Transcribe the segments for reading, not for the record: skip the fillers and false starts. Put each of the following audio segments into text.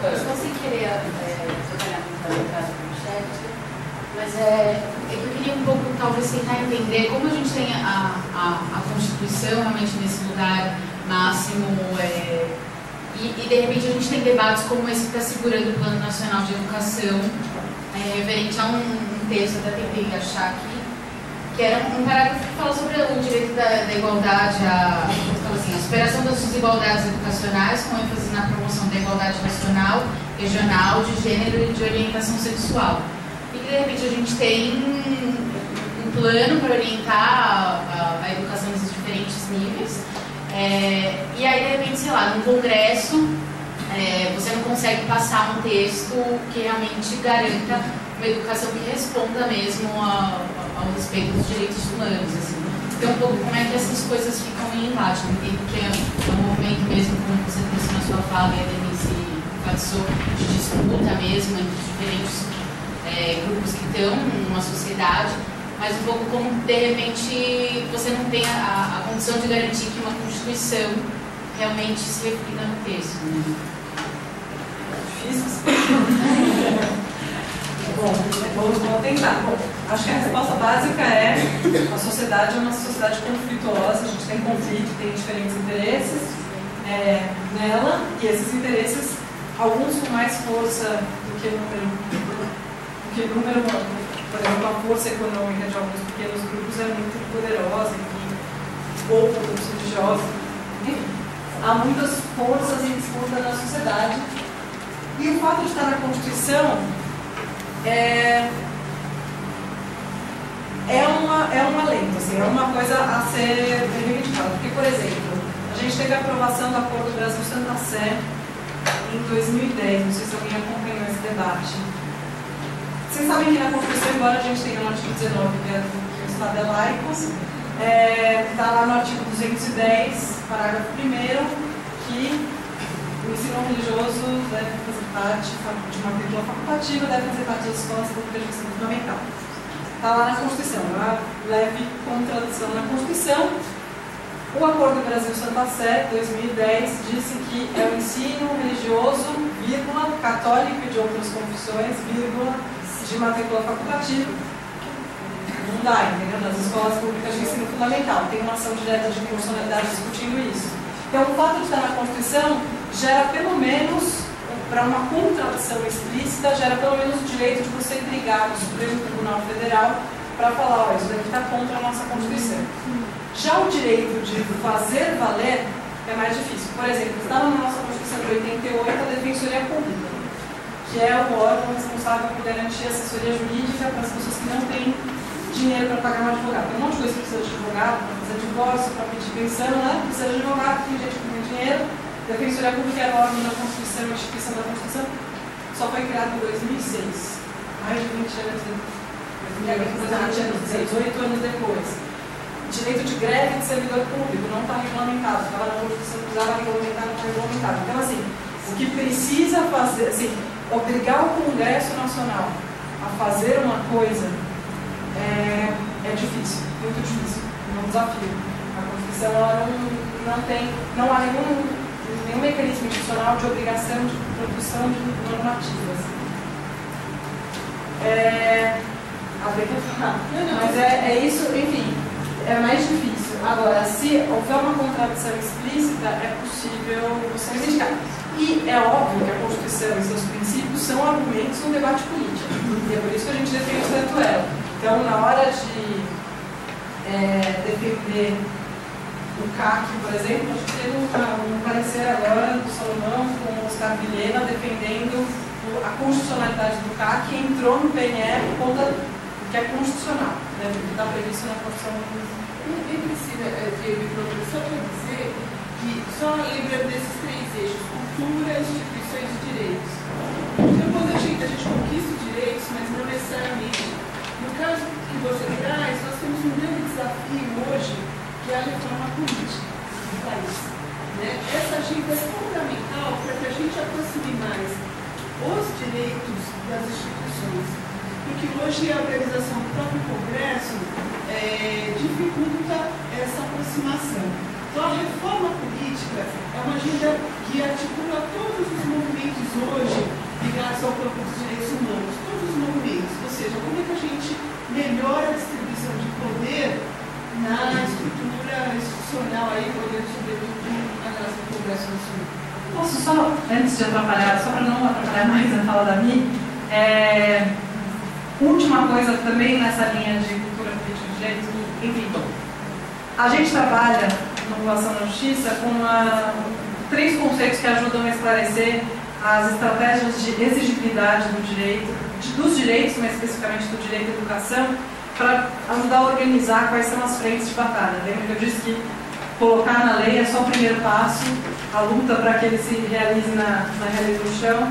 Só sem querer trabalhar muito a casa do chat, mas é que eu queria um pouco, talvez, tentar entender como a gente tem a Constituição realmente nesse lugar máximo, e de repente a gente tem debates como esse que está segurando o Plano Nacional de Educação, referente a um texto, até tentei achar aqui, que era um parágrafo que fala sobre o direito da igualdade, a superação das desigualdades educacionais, com ênfase na promoção da igualdade nacional, regional, de gênero e de orientação sexual. E que, de repente, a gente tem um plano para orientar a educação nesses diferentes níveis, e aí, de repente, sei lá, num congresso, você não consegue passar um texto que realmente garanta uma educação que responda mesmo ao respeito dos direitos humanos, assim. Então, um pouco como é que essas coisas ficam em embate. Eu entendo que é um movimento mesmo, como você trouxe na sua fala, e a Denise enfatizou, de disputa mesmo entre os diferentes grupos que estão numa sociedade, mas um pouco como, de repente, você não tem a condição de garantir que uma Constituição realmente se reflita no texto, né? Difícil. Bom, vamos tentar. Bom, acho que a resposta básica é: a sociedade é uma sociedade conflituosa, a gente tem conflito, tem diferentes interesses nela, e esses interesses, alguns com mais força do que número, por exemplo, a força econômica de alguns pequenos grupos é muito poderosa, ou grupos religiosos, enfim, há muitas forças em disputa na sociedade, e o fato de estar na Constituição é um alento, assim, é uma coisa a ser reivindicada. Porque, por exemplo, a gente teve a aprovação do Acordo Brasil-Santa Sé em 2010, não sei se alguém acompanhou esse debate. Vocês sabem que na Constituição, embora a gente tenha no artigo 19 que o Estado é laico, está lá no artigo 210, parágrafo 1º, que o ensino religioso deve fazer parte de uma matrícula facultativa, deve fazer parte das escolas públicas de ensino fundamental. Está lá na Constituição, uma leve contradição na Constituição. O Acordo Brasil-Santa Sé, 2010, disse que é o ensino religioso, vírgula, católico e de outras confissões, vírgula, de matrícula facultativa. Não dá, entendeu? Nas escolas públicas de ensino fundamental. Tem uma ação direta de constitucionalidade discutindo isso. Então, o fato de estar na Constituição gera pelo menos, para uma contradição explícita, gera pelo menos o direito de você brigar no Supremo Tribunal Federal para falar: ó, isso daqui está contra a nossa Constituição. Já o direito de fazer valer é mais difícil. Por exemplo, estava na nossa Constituição de 88 a Defensoria Pública, que é o órgão responsável por garantir assessoria jurídica para as pessoas que não têm dinheiro para pagar um advogado. Tem um monte de coisa que precisa de advogado, para fazer divórcio, para pedir pensão, né? Precisa de advogado, tem gente que não tem dinheiro. A Defensoria Pública é a norma da Constituição, a instituição da Constituição, só foi criada em 2006, mais de 20 anos depois, 18 anos depois. Direito de greve de servidor público não está regulamentado, estava na Constituição, precisava regulamentar, não está regulamentado. Então, assim, o que precisa fazer, assim, obrigar o Congresso Nacional a fazer uma coisa é difícil, muito difícil, é um desafio. A Constituição ela não há nenhum mecanismo institucional de obrigação de produção de normativas. Mas é isso, enfim, é mais difícil. Agora, se houver uma contradição explícita, é possível você reivindicar. E é óbvio que a Constituição e seus princípios são argumentos no debate político. E é por isso que a gente defende tanto ela. Então, na hora de defender o CAC, por exemplo, a gente teve um parecer agora do Salomão com o Oscar Vilhena defendendo a constitucionalidade do CAC, que entrou no PNE por conta do que é constitucional, né, porque está previsto na Constituição. Nem precisa de só para dizer que só lembra desses três eixos: cultura, instituições e direitos. Então, quando a gente conquista os direitos, mas não necessariamente. No caso que você traz, nós temos um grande desafio hoje, que é a reforma política do país. Né? Essa agenda é fundamental para que a gente aproxime mais os direitos das instituições. Porque hoje a organização do próprio Congresso dificulta essa aproximação. Então a reforma política é uma agenda que articula todos os movimentos hoje de atrapalhar, só para não atrapalhar mais a fala da Mi, última coisa também nessa linha de cultura política de direito, enfim, a gente trabalha na inovação na justiça com 3 conceitos que ajudam a esclarecer as estratégias de exigibilidade do direito, dos direitos, mas especificamente do direito à educação, para ajudar a organizar quais são as frentes de batalha. Lembra que eu disse que colocar na lei é só o primeiro passo, a luta para que ele se realize na realidade do chão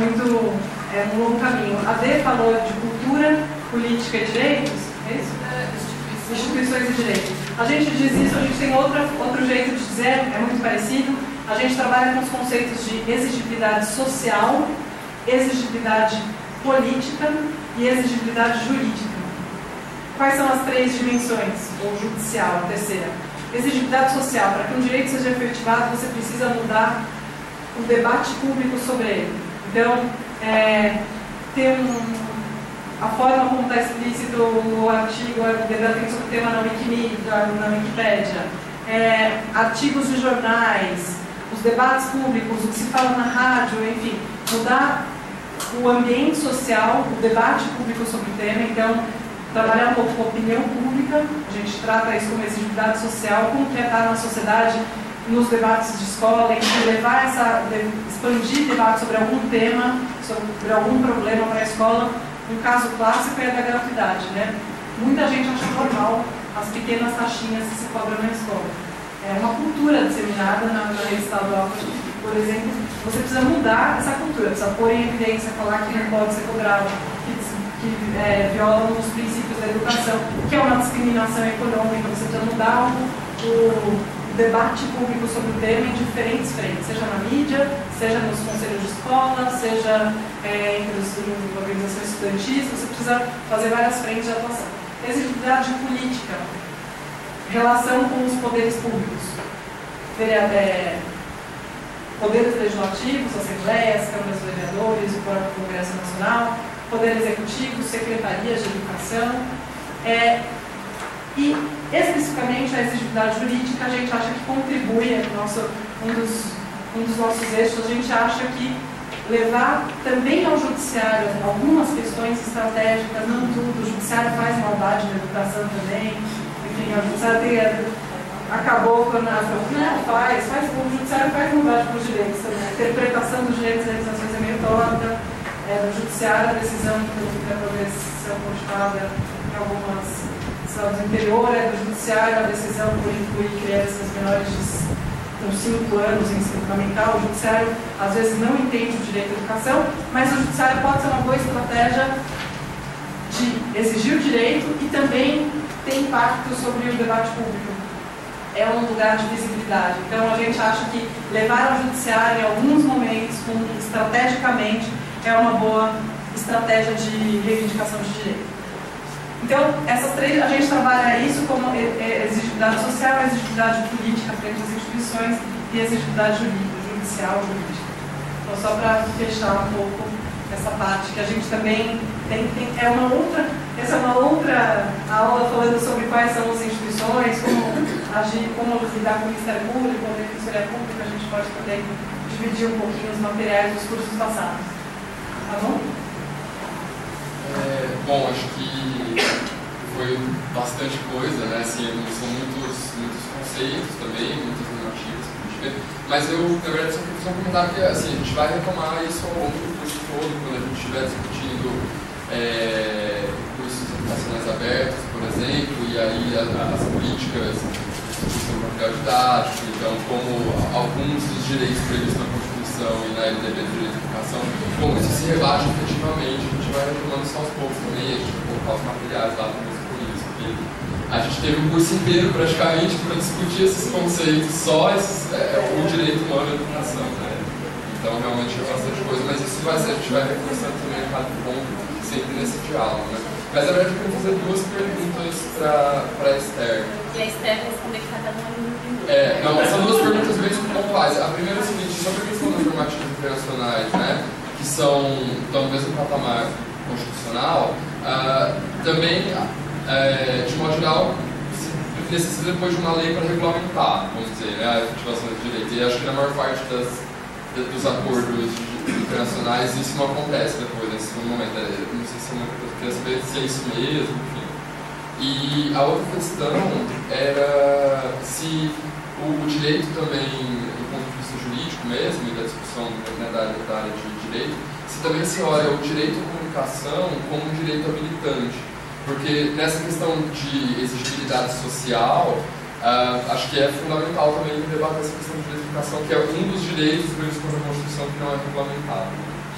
é um longo caminho. A Dê falou de cultura, política e direitos, é isso? Instituições e direitos. A gente diz isso, a gente tem outro jeito de dizer, é muito parecido. A gente trabalha com os conceitos de exigibilidade social, exigibilidade política e exigibilidade jurídica. Quais são as 3 dimensões? Ou judicial, a terceira. Exigibilidade social. Para que um direito seja efetivado, você precisa mudar o debate público sobre ele. Então, ter a forma como está explícito o artigo, debatendo sobre o tema na Wikipédia, artigos de jornais, os debates públicos, o que se fala na rádio, enfim, mudar o ambiente social, o debate público sobre o tema. Então, trabalhar um pouco com a opinião pública, a gente trata isso como exigibilidade social, como que é estar na sociedade, nos debates de escola, expandir debate sobre algum tema, sobre algum problema para a escola. Um caso clássico é da gratuidade, né? Muita gente acha normal as pequenas taxinhas que se cobram na escola. É uma cultura disseminada na lei estadual, por exemplo. Você precisa mudar essa cultura, precisa pôr em evidência, falar que não pode ser cobrado, que violam os princípios da educação, que é uma discriminação econômica. Você precisa mudar o debate público sobre o tema em diferentes frentes, seja na mídia, seja nos conselhos de escola, seja entre as organizações estudantis. Você precisa fazer várias frentes de atuação. Exigibilidade política, relação com os poderes públicos, poderes legislativos, assembleias, câmaras de vereadores, o próprio Congresso Nacional, Poder Executivo, secretarias de educação, e especificamente a exigibilidade jurídica, a gente acha que contribui, um dos nossos eixos. A gente acha que levar também ao judiciário algumas questões estratégicas, não tudo, o judiciário faz maldade na educação também, enfim, o judiciário acabou quando o judiciário faz maldade para os direitos também. A interpretação dos direitos das legislações é meio torta. No judiciário, a decisão da progressão continuada em algumas estados do interior é do judiciário, a decisão por incluir crianças menores com 5 anos em ensino fundamental. O judiciário, às vezes, não entende o direito à educação, mas o judiciário pode ser uma boa estratégia de exigir o direito e também ter impacto sobre o debate público. É um lugar de visibilidade. Então, a gente acha que levar ao judiciário, em alguns momentos, estrategicamente, é uma boa estratégia de reivindicação de direito. Então, essas 3, a gente trabalha isso como exigibilidade social, exigibilidade política frente às instituições e exigibilidade judicial jurídica. Então, só para fechar um pouco essa parte, que a gente também essa é uma outra aula falando sobre quais são as instituições, como agir, como lidar com o Ministério Público, com a Defensoria Pública. A gente pode também dividir um pouquinho os materiais dos cursos passados. Tá bom? Bom, acho que foi bastante coisa, né? Assim, são muitos conceitos também, muitos normativos que a gente vê. Mas eu, na verdade, só queria fazer um comentário que assim, a gente vai retomar isso ao longo do curso todo, quando a gente estiver discutindo cursos educacionais abertos, por exemplo, e aí as políticas do material didático, então como alguns dos direitos previstos na Constituição e na LDB do Direito de Educação, como isso se rebate efetivamente. A gente vai retomando isso aos poucos também, a gente vai colocar os materiais lá para por isso, porque a gente teve um curso inteiro praticamente para discutir esses conceitos, só o direito humano à educação, né? Então realmente é bastante coisa, mas isso a gente vai reforçando também a cada ponto, sempre nesse diálogo, né? Mas na verdade eu queria fazer 2 perguntas para a Esther. E a Esther responder cada um em 1 minuto. Não, são 2 perguntas bem pontuais. A primeira é a seguinte, sobre a questão das normativas internacionais, né, que estão no mesmo patamar constitucional, também, de modo geral, necessita depois de uma lei para regulamentar, vamos dizer, né, a efetivação dos direitos. E acho que na maior parte das dos acordos internacionais, isso não acontece depois, nesse momento. Não sei se é uma coisa que eu queria saber se é isso mesmo, enfim. E a outra questão era se o direito também, do ponto de vista jurídico mesmo, e da discussão, né, da área de direito, se também se olha o direito à comunicação como um direito habilitante. Porque nessa questão de exigibilidade social, acho que é fundamental também debater essa questão de direito à comunicação, que é um dos direitos previstos pela Constituição que não é regulamentado.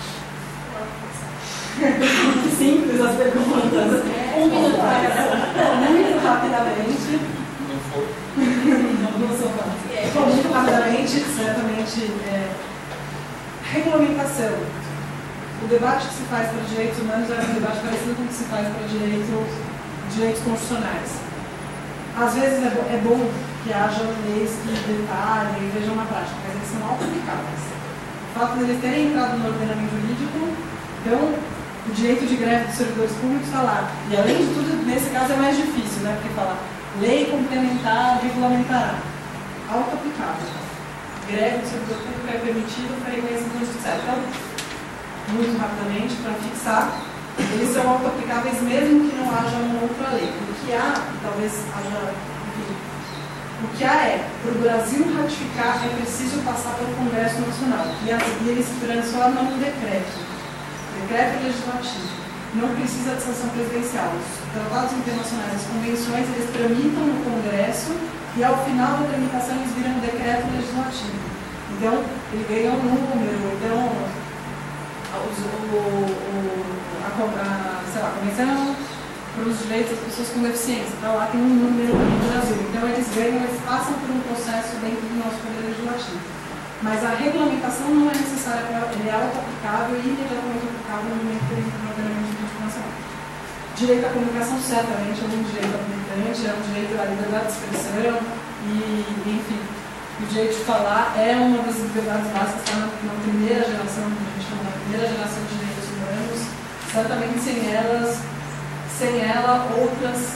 Simples as perguntas. Muito rapidamente. Não foi? Não sou fácil. Muito rapidamente, certamente, regulamentação. O debate que se faz para direitos humanos é um debate parecido com o que se faz para direitos constitucionais. Às vezes é bom que haja leis que detalhem e vejam na prática, mas eles são auto-aplicáveis. O fato de eles terem entrado no ordenamento jurídico, então, o direito de greve dos servidores públicos está lá. E além de tudo, nesse caso é mais difícil, né? Porque fala lei complementar, regulamentará. Auto-aplicável. Greve do servidor público é permitido para reconhecimento judiciário. Então, muito rapidamente, para fixar, eles são auto-aplicáveis mesmo que não haja uma outra lei. O que há, talvez haja, enfim, o que há para o Brasil ratificar, é preciso passar pelo Congresso Nacional. E eles se transformam num decreto legislativo. Não precisa de sanção presidencial. Os tratados internacionais, as convenções, eles tramitam no Congresso e ao final da tramitação eles viram um decreto legislativo. Então, ele ganha um número, então a Convenção para os Direitos das Pessoas com Deficiência, então lá tem um número no Brasil. Então eles passam por um processo dentro do nosso poder legislativo. Mas a regulamentação não é necessária, ele é auto-aplicável e imediatamente aplicável no momento que ele entra no ordenamento jurídico nacional. Direito à comunicação certamente é um direito habilitante, é um direito à liberdade de expressão e, enfim, o direito de falar é uma das liberdades básicas que está na primeira geração, que a gente chama da primeira geração de direitos humanos. Certamente sem ela outros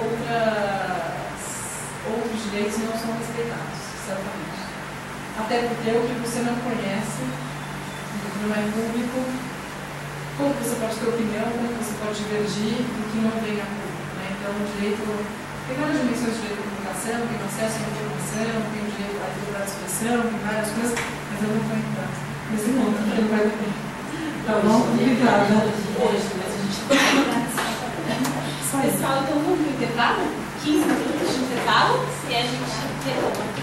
direitos não são respeitados, certamente. Até porque o que você não conhece, não é público, como você pode ter opinião, como você pode divergir do que não vem a público, né? Então o direito, tem várias dimensões de direito à comunicação, tem acesso à informação, tem o direito à liberdade de expressão, tem várias coisas, mas eu não vou entrar nesse ponto, porque não vai ter. Tá bom? Obrigada. Hoje, mas a gente Pessoal, então vamos pro intervalo? 15 minutos de intervalo e a gente retoma.